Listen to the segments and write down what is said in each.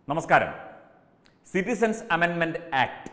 നമസ്കാരം. Citizens amendment act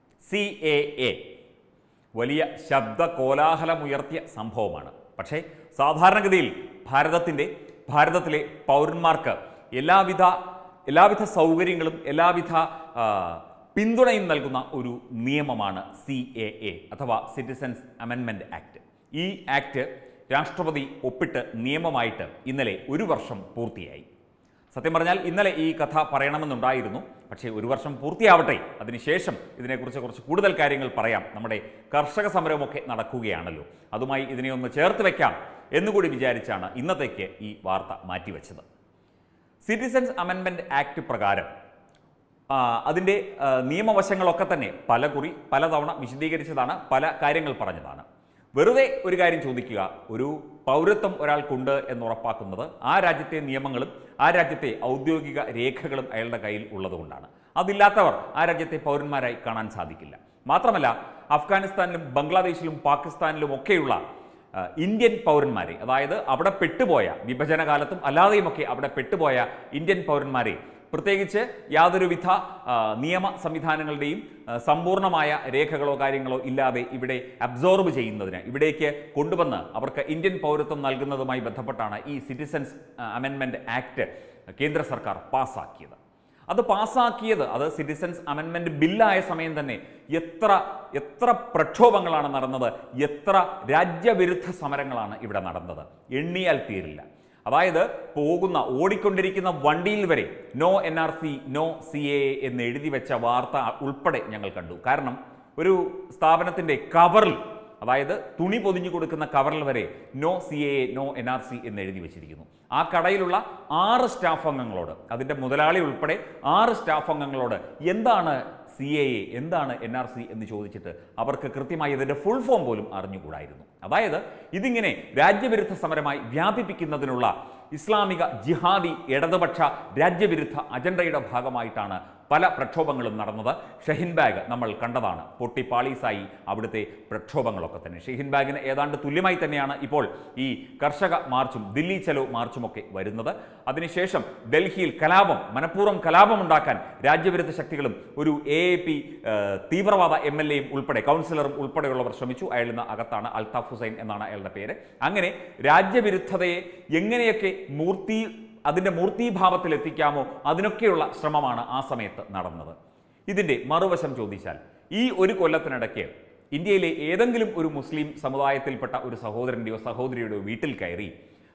CAA വലിയ ശബ്ദ കോലാഹലമുയർത്തിയ സംഭവമാണ്. പക്ഷേ സാധാരണഗതിയിൽ ഭാരതത്തിലെ പൗരന്മാർക്ക് എല്ലാവിധ സൗകര്യങ്ങളും എല്ലാവിധ പിന്തുണയും നൽകുന്ന ഒരു നിയമമാണ് CAA അഥവാ സിറ്റിസൺസ് അമെൻമെൻറ്റ് ആക്ട്. ഈ ആക്ട് രാഷ്ട്രപതി ഒപ്പിട്ട് നിയമമായിട്ട് ഇന്നലെ 1 വർഷം പൂർത്തിയായി. സത്യം പറഞ്ഞാൽ ഇന്നലെ ഈ കഥ പറയണമെന്നുണ്ടായിരുന്നു. പക്ഷേ 1 വർഷം പൂർത്തിയാവട്ടെ, അതിനുശേഷം ഇതിനെക്കുറിച്ച് കുറച്ച് കൂടുതൽ കാര്യങ്ങൾ പറയാം. നമ്മുടെ കർഷക സമരമൊക്കെ നടക്കുകയാണല്ലോ, അതുമായി ഇതിനെ ഒന്ന് ചേർത്ത് വെക്കാം എന്നുകൂടി വിചാരിച്ചാണ് ഇന്നത്തേക്ക് ഈ വാർത്ത മാറ്റിവെച്ചത്. സിറ്റിസൺസ് അമെൻമെൻറ്റ് ആക്ട് പ്രകാരം അതിൻ്റെ നിയമവശങ്ങളൊക്കെ തന്നെ പലതവണ വിശദീകരിച്ചതാണ്, പല കാര്യങ്ങൾ പറഞ്ഞതാണ്. വെറുതെ ഒരു കാര്യം ചോദിക്കുക, ഒരു പൗരത്വം ഒരാൾക്കുണ്ട് എന്ന് ഉറപ്പാക്കുന്നത് ആ രാജ്യത്തെ നിയമങ്ങളും ആ രാജ്യത്തെ ഔദ്യോഗിക രേഖകളും അയാളുടെ കയ്യിൽ ഉള്ളതുകൊണ്ടാണ്. അതില്ലാത്തവർ ആ രാജ്യത്തെ പൗരന്മാരായി കാണാൻ സാധിക്കില്ല. മാത്രമല്ല, അഫ്ഗാനിസ്ഥാനിലും ബംഗ്ലാദേശിലും പാകിസ്ഥാനിലും ഒക്കെയുള്ള ഇന്ത്യൻ പൗരന്മാരെ, അതായത് അവിടെ പെട്ടുപോയ വിഭജനകാലത്തും അല്ലാതെയുമൊക്കെ അവിടെ പെട്ടുപോയ ഇന്ത്യൻ പൗരന്മാരെ പ്രത്യേകിച്ച് യാതൊരുവിധ നിയമ സംവിധാനങ്ങളുടെയും സമ്പൂർണമായ രേഖകളോ കാര്യങ്ങളോ ഇല്ലാതെ ഇവിടെ അബ്സോർബ് ചെയ്യുന്നതിന്, ഇവിടേക്ക് കൊണ്ടുവന്ന് അവർക്ക് ഇന്ത്യൻ പൗരത്വം നൽകുന്നതുമായി ബന്ധപ്പെട്ടാണ് ഈ സിറ്റിസൺസ് അമെൻമെൻറ്റ് ആക്ട് കേന്ദ്ര സർക്കാർ പാസ്സാക്കിയത്. അത് സിറ്റിസൺസ് അമെൻമെൻറ്റ് ബില്ലായ സമയം തന്നെ എത്ര പ്രക്ഷോഭങ്ങളാണ് നടന്നത്, എത്ര രാജ്യവിരുദ്ധ സമരങ്ങളാണ് ഇവിടെ നടന്നത്, എണ്ണിയാൽ തീരില്ല. അതായത് ഓടിക്കൊണ്ടിരിക്കുന്ന വണ്ടിയിൽ വരെ നോ NRC നോ CAA എന്ന് എഴുതി വെച്ച വാർത്ത ഉൾപ്പെടെ ഞങ്ങൾ കണ്ടു. കാരണം ഒരു സ്ഥാപനത്തിൻ്റെ കവറിൽ, അതായത് തുണി പൊതിഞ്ഞു കൊടുക്കുന്ന കവറിൽ വരെ നോ CAA നോ NRC എന്ന് എഴുതി വെച്ചിരിക്കുന്നു. ആ കടയിലുള്ള 6 സ്റ്റാഫ് അംഗങ്ങളോട്, അതിൻ്റെ മുതലാളി ഉൾപ്പെടെ 6 സ്റ്റാഫ് അംഗങ്ങളോട് എന്താണ് CAA എന്താണ് NRC എന്ന് ചോദിച്ചിട്ട് അവർക്ക് കൃത്യമായി ഇതിൻ്റെ ഫുൾ ഫോം പോലും അറിഞ്ഞുകൂടായിരുന്നു. അതായത് ഇതിങ്ങനെ രാജ്യവിരുദ്ധ സമരമായി വ്യാപിപ്പിക്കുന്നതിനുള്ള ഇസ്ലാമിക ജിഹാദി ഇടതുപക്ഷ രാജ്യവിരുദ്ധ അജണ്ടയുടെ ഭാഗമായിട്ടാണ് പല പ്രക്ഷോഭങ്ങളും നടന്നത്. ഷഹീൻ ബാഗ് നമ്മൾ കണ്ടതാണ്, പൊട്ടിപ്പാളീസായി അവിടുത്തെ പ്രക്ഷോഭങ്ങളൊക്കെ തന്നെ. ഷഹീൻ ബാഗിന് ഏതാണ്ട് തുല്യമായി തന്നെയാണ് ഇപ്പോൾ ഈ കർഷക മാർച്ചും ദില്ലി ചലോ മാർച്ചുമൊക്കെ വരുന്നത്. അതിനുശേഷം ഡൽഹിയിൽ മനഃപൂർവ്വം കലാപമുണ്ടാക്കാൻ രാജ്യവിരുദ്ധ ശക്തികളും ഒരു AAP തീവ്രവാദ MLA ഉൾപ്പെടെ കൗൺസിലറും ഉൾപ്പെടെയുള്ളവർ ശ്രമിച്ചു. അയാളുടെ അകത്താണ് അൽതാഫ് ഹുസൈൻ എന്നാണ് അയാളുടെ പേര്. അങ്ങനെ രാജ്യവിരുദ്ധതയെ എങ്ങനെയൊക്കെ അതിൻ്റെ മൂർത്തീഭാവത്തിൽ എത്തിക്കാമോ അതിനൊക്കെയുള്ള ശ്രമമാണ് ആ സമയത്ത് നടന്നത്. ഇതിൻ്റെ മറുവശം ചോദിച്ചാൽ, ഈ 1 കൊല്ലത്തിനിടയ്ക്ക് ഇന്ത്യയിലെ ഏതെങ്കിലും ഒരു മുസ്ലിം സമുദായത്തിൽപ്പെട്ട ഒരു സഹോദരൻ്റെയോ സഹോദരിയുടെയോ വീട്ടിൽ കയറി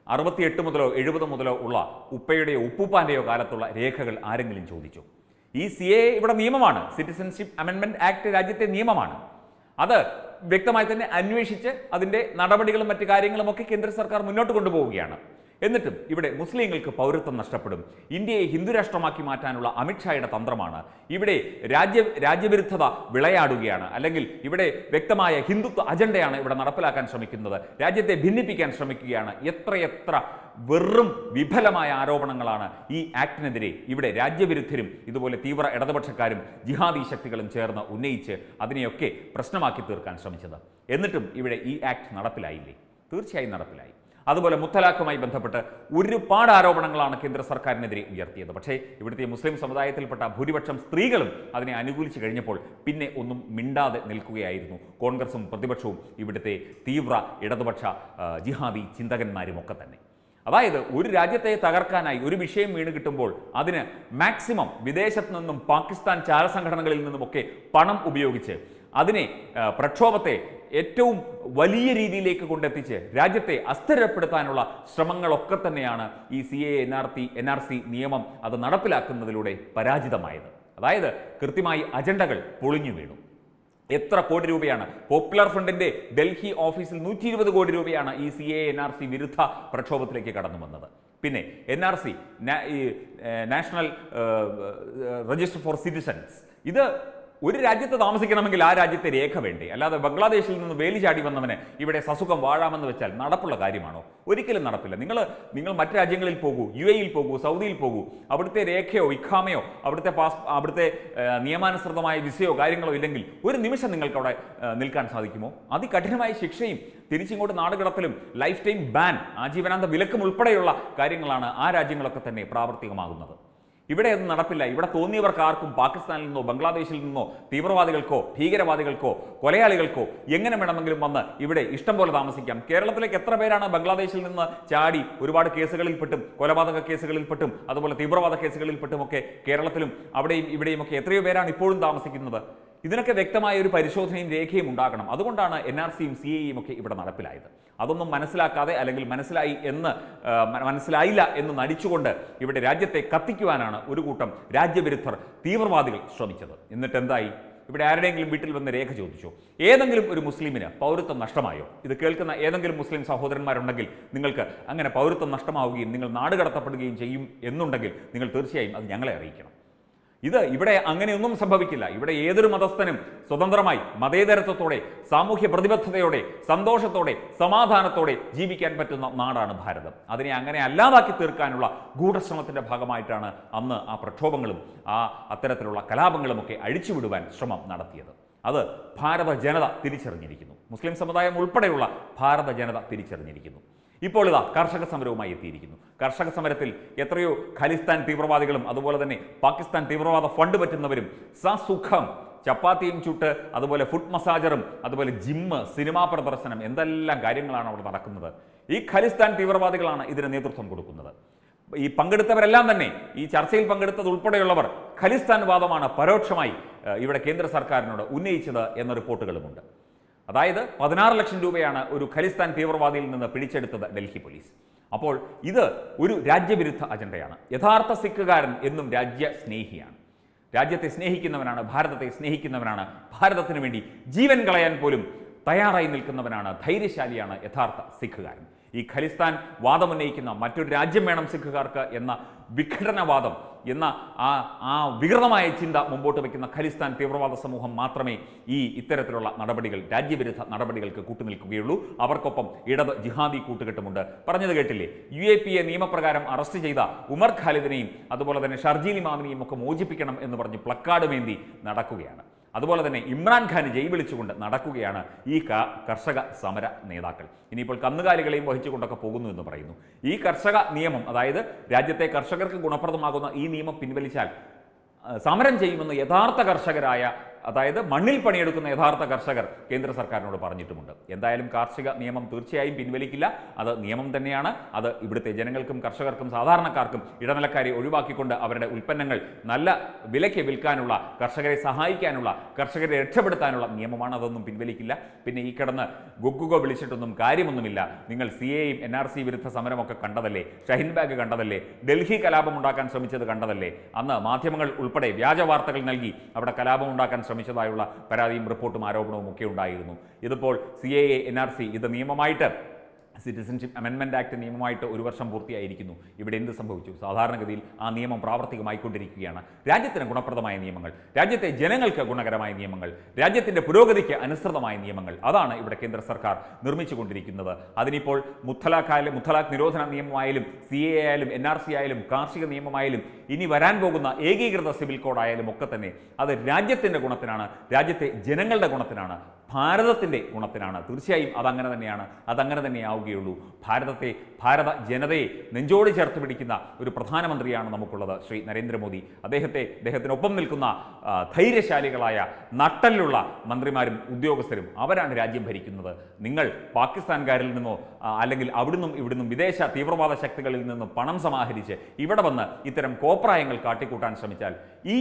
68 മുതലോ 70 മുതലോ ഉള്ള ഉപ്പയുടെയോ ഉപ്പൂപ്പാൻ്റെയോ കാലത്തുള്ള രേഖകൾ ആരെങ്കിലും ചോദിച്ചു? ഈ CAA ഇവിടെ നിയമമാണ്. സിറ്റിസൺഷിപ്പ് അമെൻമെൻറ്റ് ആക്ട് രാജ്യത്തെ നിയമമാണ്. അത് വ്യക്തമായി തന്നെ അന്വേഷിച്ച് അതിൻ്റെ നടപടികളും മറ്റു കാര്യങ്ങളും ഒക്കെ കേന്ദ്ര സർക്കാർ മുന്നോട്ട് കൊണ്ടുപോവുകയാണ്. എന്നിട്ടും ഇവിടെ മുസ്ലിങ്ങൾക്ക് പൗരത്വം നഷ്ടപ്പെടും. ഇന്ത്യയെ ഹിന്ദുരാഷ്ട്രമാക്കി മാറ്റാനുള്ള അമിത്ഷായുടെ തന്ത്രമാണ്. ഇവിടെ രാജ്യവിരുദ്ധത വിളയാടുകയാണ്, അല്ലെങ്കിൽ ഇവിടെ വ്യക്തമായ ഹിന്ദുത്വ അജണ്ടയാണ് ഇവിടെ നടപ്പിലാക്കാൻ ശ്രമിക്കുന്നത്, രാജ്യത്തെ ഭിന്നിപ്പിക്കാൻ ശ്രമിക്കുകയാണ്. എത്രയെത്ര വെറും വിഫലമായ ആരോപണങ്ങളാണ് ഈ ആക്ടിനെതിരെ ഇവിടെ രാജ്യവിരുദ്ധരും ഇതുപോലെ തീവ്ര ഇടതുപക്ഷക്കാരും ജിഹാദി ശക്തികളും ചേർന്ന് ഉന്നയിച്ച് അതിനെയൊക്കെ പ്രശ്നമാക്കി തീർക്കാൻ ശ്രമിച്ചത്. എന്നിട്ടും ഇവിടെ ഈ ആക്ട് നടപ്പിലായില്ലേ? തീർച്ചയായും നടപ്പിലായി. അതുപോലെ മുത്തലാഖുമായി ബന്ധപ്പെട്ട് ഒരുപാട് ആരോപണങ്ങളാണ് കേന്ദ്ര സർക്കാരിനെതിരെ ഉയർത്തിയത്. പക്ഷേ ഇവിടുത്തെ മുസ്ലിം സമുദായത്തിൽപ്പെട്ട ഭൂരിപക്ഷം സ്ത്രീകളും അതിനെ അനുകൂലിച്ച് കഴിഞ്ഞപ്പോൾ പിന്നെ ഒന്നും മിണ്ടാതെ നിൽക്കുകയായിരുന്നു കോൺഗ്രസും പ്രതിപക്ഷവും ഇവിടുത്തെ തീവ്ര ഇടതുപക്ഷ ജിഹാദി ചിന്തകന്മാരും ഒക്കെ തന്നെ. അതായത് ഒരു രാജ്യത്തെ തകർക്കാനായി ഒരു വിഷയം വീണ് കിട്ടുമ്പോൾ അതിന് മാക്സിമം വിദേശത്തു നിന്നും പാകിസ്ഥാൻ ചാരസംഘടനകളിൽ നിന്നുമൊക്കെ പണം ഉപയോഗിച്ച് പ്രക്ഷോഭത്തെ ഏറ്റവും വലിയ രീതിയിലേക്ക് കൊണ്ടെത്തിച്ച് രാജ്യത്തെ അസ്ഥിരപ്പെടുത്താനുള്ള ശ്രമങ്ങളൊക്കെ തന്നെയാണ് ഈ CAA NRC നിയമം അത് നടപ്പിലാക്കുന്നതിലൂടെ പരാജിതമായത്. അതായത് കൃത്യമായി അജണ്ടകൾ പൊളിഞ്ഞു വീണു. എത്ര കോടി രൂപയാണ് പോപ്പുലർ ഫ്രണ്ടിൻ്റെ ഡൽഹി ഓഫീസിൽ 120 കോടി രൂപയാണ് ഈ CAA NRC വിരുദ്ധ പ്രക്ഷോഭത്തിലേക്ക് കടന്നു വന്നത്. പിന്നെ NRC national register for citizens, ഇത് ഒരു രാജ്യത്ത് താമസിക്കണമെങ്കിൽ ആ രാജ്യത്തെ രേഖ വേണ്ടേ? അല്ലാതെ ബംഗ്ലാദേശിൽ നിന്ന് വേലി ചാടി വന്നവന് ഇവിടെ സസുഖം വാഴാമെന്ന് വെച്ചാൽ നടപ്പുള്ള കാര്യമാണോ? ഒരിക്കലും നടപ്പില്ല. നിങ്ങൾ മറ്റ് രാജ്യങ്ങളിൽ പോകൂ, UAE പോകൂ, സൗദിയിൽ പോകൂ, അവിടുത്തെ രേഖയോ ഇഖാമയോ അവിടുത്തെ നിയമാനുസൃതമായ വിസയോ കാര്യങ്ങളോ ഇല്ലെങ്കിൽ ഒരു നിമിഷം നിങ്ങൾക്ക് അവിടെ നിൽക്കാൻ സാധിക്കുമോ? അതികഠിനമായ ശിക്ഷയും തിരിച്ചിങ്ങോട്ട് നാടുകടത്തലും ലൈഫ് ടൈം ബാൻ, ആജീവനാന്ത വിലക്കും ഉൾപ്പെടെയുള്ള കാര്യങ്ങളാണ് ആ രാജ്യങ്ങളൊക്കെ തന്നെ പ്രാവർത്തികമാകുന്നത്. ഇവിടെ അത് നടപ്പില്ല. ഇവിടെ തോന്നിയവർക്ക് ആർക്കും പാകിസ്ഥാനിൽ നിന്നോ ബംഗ്ലാദേശിൽ നിന്നോ തീവ്രവാദികൾക്കോ ഭീകരവാദികൾക്കോ കൊലയാളികൾക്കോ എങ്ങനെ വേണമെങ്കിലും വന്ന് ഇവിടെ ഇഷ്ടം പോലെ താമസിക്കാം. കേരളത്തിലേക്ക് എത്ര പേരാണ് ബംഗ്ലാദേശിൽ നിന്ന് ചാടി ഒരുപാട് കേസുകളിൽപ്പെട്ടും കൊലപാതക കേസുകളിൽപ്പെട്ടും അതുപോലെ തീവ്രവാദ കേസുകളിൽപ്പെട്ടുമൊക്കെ കേരളത്തിലും അവിടെയും ഇവിടെയുമൊക്കെ എത്രയോ പേരാണ് ഇപ്പോഴും താമസിക്കുന്നത്. ഇതിനൊക്കെ വ്യക്തമായ ഒരു പരിശോധനയും രേഖയും ഉണ്ടാകണം. അതുകൊണ്ടാണ് NRCയും CAAയും ഒക്കെ ഇവിടെ നടപ്പിലായത്. അതൊന്നും മനസ്സിലാക്കാതെ അല്ലെങ്കിൽ മനസ്സിലായില്ല എന്ന് നടിച്ചുകൊണ്ട് ഇവിടെ രാജ്യത്തെ കത്തിക്കുവാനാണ് ഒരു കൂട്ടം രാജ്യവിരുദ്ധർ തീവ്രവാദികൾ ശ്രമിച്ചത്. എന്നിട്ട് എന്തായി? ഇവിടെ ആരുടെയെങ്കിലും വീട്ടിൽ വന്ന് രേഖ ചോദിച്ചോ? ഏതെങ്കിലും ഒരു മുസ്ലിമിന് പൗരത്വം നഷ്ടമായോ? ഇത് കേൾക്കുന്ന ഏതെങ്കിലും മുസ്ലിം സഹോദരന്മാരുണ്ടെങ്കിൽ നിങ്ങൾക്ക് അങ്ങനെ പൗരത്വം നഷ്ടമാവുകയും നിങ്ങൾ നാടുകടത്തപ്പെടുകയും ചെയ്യും എന്നുണ്ടെങ്കിൽ നിങ്ങൾ തീർച്ചയായും അത് ഞങ്ങളെ അറിയിക്കണം. ഇവിടെ അങ്ങനെയൊന്നും സംഭവിക്കില്ല. ഇവിടെ ഏതൊരു മതസ്ഥനും സ്വതന്ത്രമായി മതേതരത്വത്തോടെ സാമൂഹ്യ പ്രതിബദ്ധതയോടെ സന്തോഷത്തോടെ സമാധാനത്തോടെ ജീവിക്കാൻ പറ്റുന്ന നാടാണ് ഭാരതം. അതിനെ അങ്ങനെ അല്ലാതാക്കി തീർക്കാനുള്ള ഗൂഢശ്രമത്തിന്റെ ഭാഗമായിട്ടാണ് അന്ന് ആ പ്രക്ഷോഭങ്ങളും അത്തരത്തിലുള്ള കലാപങ്ങളുമൊക്കെ അഴിച്ചുവിടുവാൻ ശ്രമം നടത്തിയത്. അത് ഭാരത ജനത തിരിച്ചറിഞ്ഞിരിക്കുന്നു. മുസ്ലിം സമുദായം ഉൾപ്പെടെയുള്ള ഭാരത ജനത തിരിച്ചറിഞ്ഞിരിക്കുന്നു. ഇപ്പോൾ ഇതാ കർഷക സമരവുമായി എത്തിയിരിക്കുന്നു. കർഷക സമരത്തിൽ എത്രയോ ഖലിസ്ഥാൻ തീവ്രവാദികളും അതുപോലെ തന്നെ പാകിസ്ഥാൻ തീവ്രവാദ ഫണ്ട് പറ്റുന്നവരും സസുഖം ചപ്പാത്തിയും ചുട്ട് അതുപോലെ ഫുഡ് മസാജറും അതുപോലെ ജിമ്മ് സിനിമാ പ്രദർശനം എന്തെല്ലാം കാര്യങ്ങളാണ് അവിടെ നടക്കുന്നത്. ഈ ഖലിസ്ഥാൻ തീവ്രവാദികളാണ് ഇതിന് നേതൃത്വം കൊടുക്കുന്നത്. ഈ പങ്കെടുത്തവരെല്ലാം തന്നെ ഈ ചർച്ചയിൽ പങ്കെടുത്തത് ഉൾപ്പെടെയുള്ളവർ ഖലിസ്ഥാൻ വാദമാണ് പരോക്ഷമായി ഇവിടെ കേന്ദ്ര സർക്കാരിനോട് ഉന്നയിച്ചത് എന്ന റിപ്പോർട്ടുകളുമുണ്ട്. അതായത് 16 ലക്ഷം രൂപയാണ് ഒരു ഖലിസ്ഥാൻ തീവ്രവാദിയിൽ നിന്ന് പിടിച്ചെടുത്തത് ഡൽഹി പോലീസ്. അപ്പോൾ ഇത് ഒരു രാജ്യവിരുദ്ധ അജണ്ടയാണ്. യഥാർത്ഥ സിഖുകാരൻ എന്നും രാജ്യസ്നേഹിയാണ്. രാജ്യത്തെ സ്നേഹിക്കുന്നവനാണ്, ഭാരതത്തെ സ്നേഹിക്കുന്നവനാണ്, ഭാരതത്തിന് വേണ്ടി ജീവൻ കളയാൻ പോലും തയ്യാറായി നിൽക്കുന്നവനാണ്, ധൈര്യശാലിയാണ് യഥാർത്ഥ സിഖുകാരൻ. ഈ ഖലിസ്ഥാൻ വാദമുന്നയിക്കുന്ന മറ്റൊരു രാജ്യം വേണം സിഖുകാർക്ക് എന്ന വിഘടനവാദം എന്ന ആ വികൃതമായ ചിന്ത മുമ്പോട്ട് വയ്ക്കുന്ന ഖലിസ്ഥാൻ തീവ്രവാദ സമൂഹം മാത്രമേ ഇത്തരത്തിലുള്ള നടപടികൾ രാജ്യവിരുദ്ധ നടപടികൾക്ക് കൂട്ടുനിൽക്കുകയുള്ളൂ. അവർക്കൊപ്പം ഇടത് ജിഹാദി കൂട്ടുകെട്ടുമുണ്ട്. പറഞ്ഞത് കേട്ടില്ലേ? UAPA നിയമപ്രകാരം അറസ്റ്റ് ചെയ്ത ഉമർ ഖാലിദിനെയും അതുപോലെ തന്നെ ഷർജീൽ ഇമാമിനെയും ഒക്കെ മോചിപ്പിക്കണം എന്ന് പറഞ്ഞ് പ്ലക്കാർഡ് മേന്തി നടക്കുകയാണ്. അതുപോലെ തന്നെ ഇമ്രാൻഖാന് ജയ് വിളിച്ചുകൊണ്ട് നടക്കുകയാണ് ഈ കർഷക സമര നേതാക്കൾ. ഇനിയിപ്പോൾ കന്നുകാലികളെയും വഹിച്ചുകൊണ്ടൊക്കെ പോകുന്നു എന്ന് പറയുന്നു. ഈ കർഷക നിയമം, അതായത് രാജ്യത്തെ കർഷകർക്ക് ഗുണപ്രദമാകുന്ന ഈ നിയമം പിൻവലിച്ചാൽ സമരം ചെയ്യുമെന്ന് യഥാർത്ഥ കർഷകരായ, അതായത് മണ്ണിൽ പണിയെടുക്കുന്ന യഥാർത്ഥ കർഷകർ കേന്ദ്ര സർക്കാരിനോട് പറഞ്ഞിട്ടുമുണ്ട്. എന്തായാലും കാർഷിക നിയമം തീർച്ചയായും പിൻവലിക്കില്ല. അത് നിയമം തന്നെയാണ്. അത് ഇവിടുത്തെ ജനങ്ങൾക്കും കർഷകർക്കും സാധാരണക്കാർക്കും ഇടനിലക്കാരെ ഒഴിവാക്കിക്കൊണ്ട് അവരുടെ ഉൽപ്പന്നങ്ങൾ നല്ല വിലയ്ക്ക് വിൽക്കാനുള്ള, കർഷകരെ സഹായിക്കാനുള്ള, കർഷകരെ രക്ഷപ്പെടുത്താനുള്ള നിയമമാണ്. അതൊന്നും പിൻവലിക്കില്ല. പിന്നെ ഈ കിടന്ന് ഗുഗുഗോ വിളിച്ചിട്ടൊന്നും കാര്യമൊന്നുമില്ല. നിങ്ങൾ CAAയും NRC വിരുദ്ധ സമരമൊക്കെ കണ്ടതല്ലേ? ഷഹീൻ ബാഗ് കണ്ടതല്ലേ? ഡൽഹി കലാപം ഉണ്ടാക്കാൻ ശ്രമിച്ചത് കണ്ടതല്ലേ? അന്ന് മാധ്യമങ്ങൾ ഉൾപ്പെടെ വ്യാജ വാർത്തകൾ നൽകി അവിടെ കലാപം ഉണ്ടാക്കാൻ ശ്രമിച്ചതായുള്ള പരാതിയും റിപ്പോർട്ടും ആരോപണവും ഒക്കെ ഉണ്ടായിരുന്നു. ഇതിപ്പോൾ CAA NRC ഇത് നിയമമായിട്ട് സിറ്റിസൺഷിപ്പ് അമെൻമെൻറ്റ് ആക്ട് നിയമമായിട്ട് 1 വർഷം പൂർത്തിയായിരിക്കുന്നു. ഇവിടെ എന്ത് സംഭവിച്ചു? സാധാരണഗതിയിൽ ആ നിയമം പ്രാവർത്തികമായിക്കൊണ്ടിരിക്കുകയാണ്. രാജ്യത്തിന് ഗുണപ്രദമായ നിയമങ്ങൾ, രാജ്യത്തെ ജനങ്ങൾക്ക് ഗുണകരമായ നിയമങ്ങൾ, രാജ്യത്തിൻ്റെ പുരോഗതിക്ക് അനുസൃതമായ നിയമങ്ങൾ, അതാണ് ഇവിടെ കേന്ദ്ര സർക്കാർ നിർമ്മിച്ചുകൊണ്ടിരിക്കുന്നത്. അതിനിപ്പോൾ മുത്തലാഖ് നിരോധന നിയമമായാലും CAA ആയാലും NRC ആയാലും കാർഷിക നിയമമായാലും ഇനി വരാൻ പോകുന്ന ഏകീകൃത സിവിൽ കോഡായാലും ഒക്കെ തന്നെ അത് രാജ്യത്തിൻ്റെ ഗുണത്തിനാണ്, രാജ്യത്തെ ജനങ്ങളുടെ ഗുണത്തിനാണ്, ഭാരതത്തിൻ്റെ ഗുണത്തിനാണ്. തീർച്ചയായും അതങ്ങനെ തന്നെയാണ്, അതങ്ങനെ തന്നെ ആവുകയുള്ളൂ. ഭാരത ജനതയെ നെഞ്ചോട് ചേർത്ത് പിടിക്കുന്ന ഒരു പ്രധാനമന്ത്രിയാണ് നമുക്കുള്ളത്, ശ്രീ നരേന്ദ്രമോദി. അദ്ദേഹത്തിനൊപ്പം നിൽക്കുന്ന ധൈര്യശാലികളായ നട്ടലുള്ള മന്ത്രിമാരും ഉദ്യോഗസ്ഥരും, അവരാണ് രാജ്യം ഭരിക്കുന്നത്. നിങ്ങൾ പാകിസ്ഥാൻകാരിൽ നിന്നോ അല്ലെങ്കിൽ ഇവിടുന്നും വിദേശ തീവ്രവാദ ശക്തികളിൽ നിന്നും പണം സമാഹരിച്ച് ഇവിടെ വന്ന് ഇത്തരം കോപ്രായങ്ങൾ കാട്ടിക്കൂട്ടാൻ ശ്രമിച്ചാൽ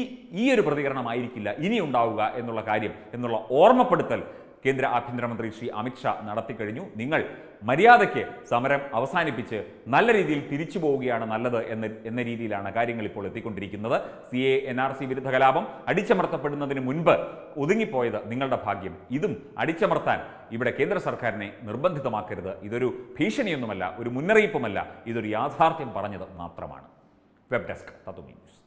ഈ ഒരു പ്രതികരണമായിരിക്കില്ല ഇനി ഉണ്ടാവുക എന്നുള്ള ഓർമ്മപ്പെടുത്തൽ കേന്ദ്ര ആഭ്യന്തരമന്ത്രി ശ്രീ അമിത്ഷാ നടത്തിക്കഴിഞ്ഞു. നിങ്ങൾ മര്യാദയ്ക്ക് സമരം അവസാനിപ്പിച്ച് നല്ല രീതിയിൽ തിരിച്ചു പോവുകയാണ് നല്ലത് എന്ന രീതിയിലാണ് കാര്യങ്ങൾ ഇപ്പോൾ എത്തിക്കൊണ്ടിരിക്കുന്നത്. CAA NRC വിരുദ്ധ കലാപം അടിച്ചമർത്തപ്പെടുന്നതിന് മുൻപ് ഒതുങ്ങിപ്പോയത് നിങ്ങളുടെ ഭാഗ്യം. ഇതും അടിച്ചമർത്താൻ ഇവിടെ കേന്ദ്ര സർക്കാരിനെ നിർബന്ധിതമാക്കരുത്. ഇതൊരു ഭീഷണിയൊന്നുമല്ല, ഒരു മുന്നറിയിപ്പുമല്ല, ഇതൊരു യാഥാർത്ഥ്യം പറഞ്ഞത് മാത്രമാണ്. വെബ് ഡെസ്ക് തത്തുമീ ന്യൂസ്.